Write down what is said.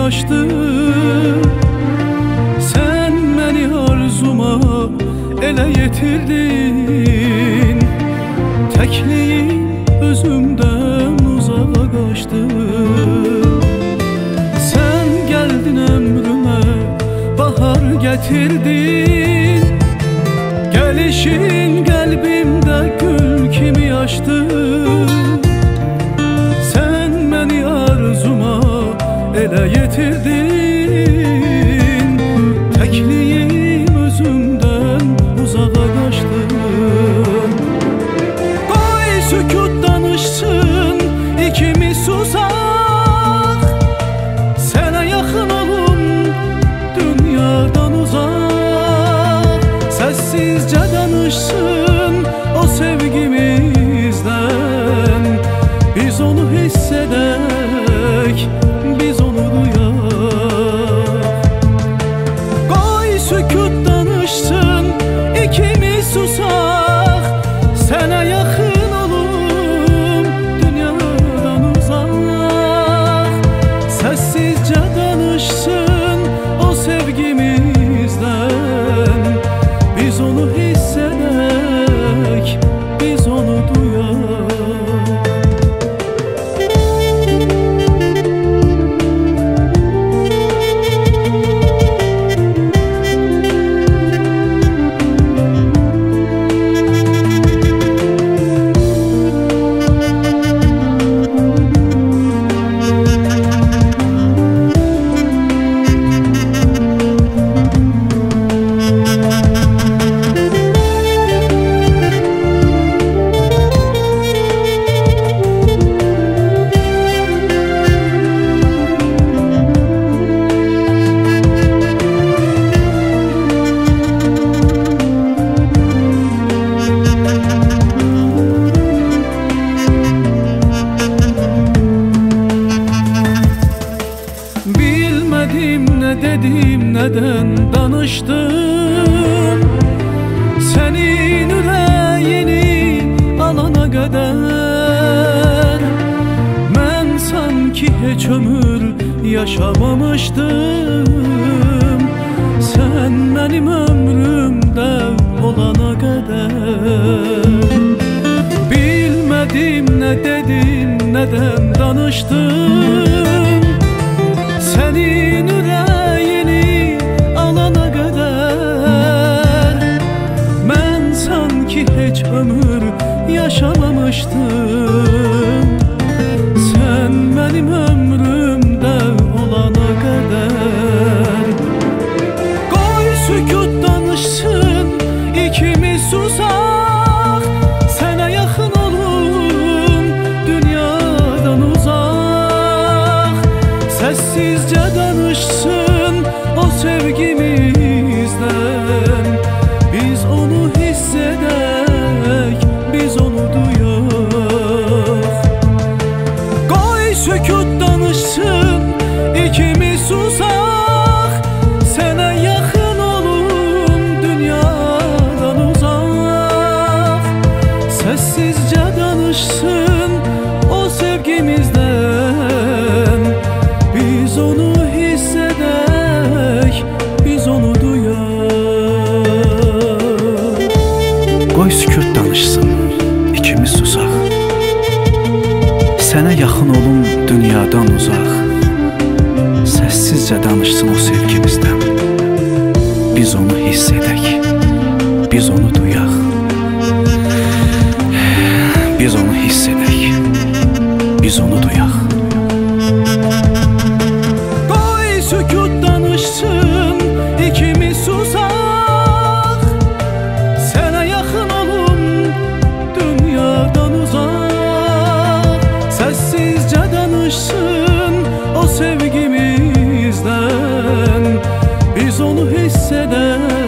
açdı. Sen məni arzuma elə yetirdin. Təkliyin özümdən uzağa qaçdı. Sen geldin ömrüme bahar getirdin. Gelişin kalbimde gül kimi açtı. Sen beni arzuma ele yetirdin. Tekliyim özümden uzağa kaçtı. Koy sükut danışsın, ikimiz susaq. Sana yakın olum dünyadan uzak. Sessizce danışsın o sevgimizden. Biz onu hissedek, biz onu duyak. Koy sükut danışsın, ikimiz susaq. Sana yakın olum dünyadan uzak. Sessizce danışsın o sevgimizden. Biz onu hissedek, biz onu duyak. Bilmedim ne dedim, neden danıştım. Senin yüreğini alana kadar ben sanki hiç ömür yaşamamıştım. Sen benim ömrümde olana kadar. Bilmedim ne dedim, neden danıştım. Senin yüreğini alana kadar ben sanki hiç ömür yaşamamıştım. Sen benim ömrümde olana kadar. Koy sükut danışsın, ikimiz susaq. Sana yakın olum dünyadan uzak. Sessizce danışsın o sevgimizden. Biz onu hissedek, biz onu duyak. Koy sükut danışsın, ikimiz susaq. Sana yakın olum dünyadan uzak. Sessizce danışsın o sevgimizden. Biz onu hissedek, biz onu duyak. Qoy sükut danışsın, ikimiz susaq. Sənə yaxın olum dünyadan uzaq. Səssizcə danışsın o sevgimizdən. Biz onu hiss edək, biz onu duyaq. Biz onu hiss edək, biz onu duyaq. Koy sükut danışsın, ikimiz susaq. Sana yakın olum dünyadan uzak. Sessizce danışsın o sevgimizden. Biz onu hissedek,